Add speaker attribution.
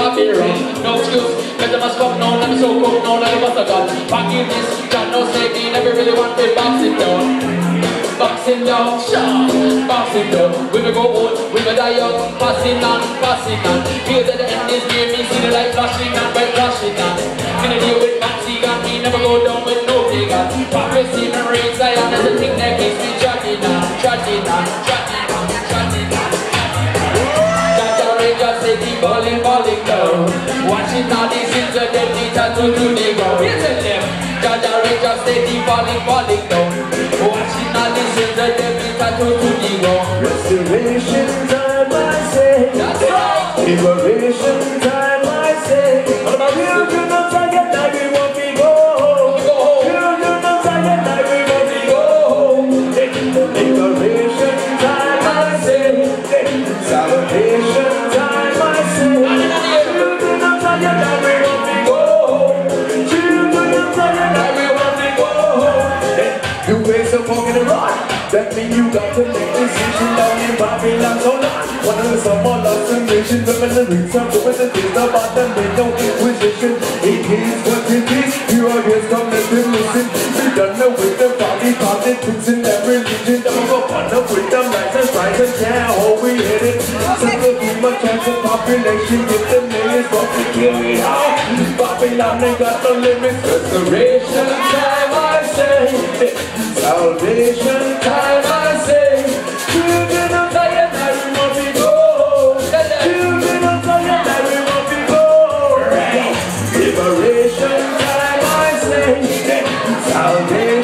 Speaker 1: I've been wrong. No excuse, cause I must fuck no, I'm so cooked, no, like a bust of gun. Forgiveness, God no save me, never really wanted boxing down. Boxing down, sure, boxing down. We will go old, we will die young, passing on, passing on. Feel that the end is near me, see the light flashing on, bright flashing on. Gonna deal with Maxi gun, me never go down with no big gun. Prophecy and raise Zion is the thing that keeps me trotting on, trotting on, trotting on, trotting on. Jaja Ranger say keep falling, falling down. Watching all these sins of dead, they tattoo to the ground. Here's a them. Jaja Ranger say keep falling, falling down. Watching all these sins of dead, they tattoo to the ground.
Speaker 2: Restoration time, I say.
Speaker 1: That's right.
Speaker 2: Liberation time, I say. Children of Zion, now we want to go home. Children of Zion, now we want to go home. Liberation time, I say. Salvation time, I say. Children of Zion, now we want to go home. Children of Zion, now we want to go home. You raise a fork in the rod. That means you got to make a decision down in Babylon, so not. One of the summer loves and nations, women and rings up with the things about them, they no inquisition. It is what it is, you are here, come let them listen. We done know with the body politics and that religion. Don't go on up with them like the strikes and can't hold we hit it. So the human cancer population, get the millions, but we kill it out. Babylon, they got no limits. Restoration time, I say. Salvation time, I say. Children of Zion, now we want to go. Children of Zion, now we want to go. Liberation time, I say. Salvation